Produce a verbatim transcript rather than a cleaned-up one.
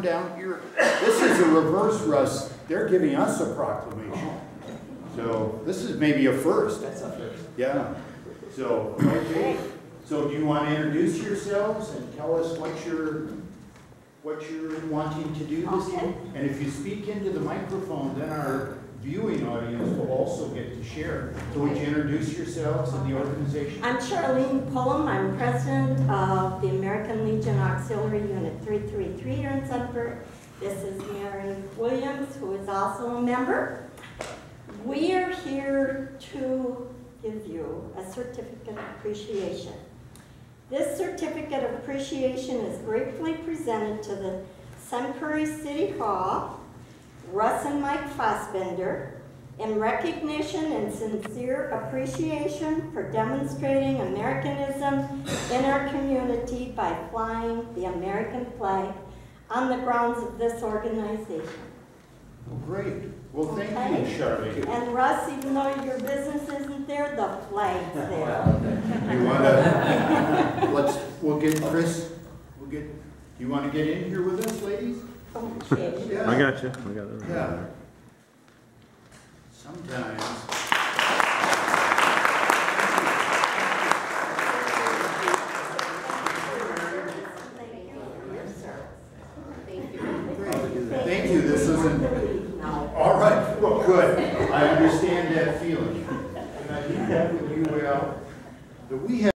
down here. This is a reverse, Russ. They're giving us a proclamation. So this is maybe a first. That's a first. Yeah. So, okay. So do you want to introduce yourselves and tell us what you're, what you're wanting to do this Okay. evening? And if you speak into the microphone, then our viewing audience will also get to share. So would you introduce yourselves and the organization? I'm Charlene Pullum. I'm president of the American Legion Auxiliary Unit three three three here in Sudbury. This is Mary Williams, who is also a member. We are here to give you a certificate of appreciation. This certificate of appreciation is gratefully presented to the Sudbury City Hall, Russ and Mike Fassbender, in recognition and sincere appreciation for demonstrating Americanism in our community by flying the American flag on the grounds of this organization. Well, great. Well, thank Okay. you, Charlie. And Russ, even though your business isn't there, the flag's there. You want to, let's, we'll get Chris, we'll get, you want to get in here with us, ladies? Okay. Yeah. I got you. I got it. Yeah. Sometimes. Thank you. This isn't. All right. Well, good. I understand that feeling. And I think that with you, well, that we have.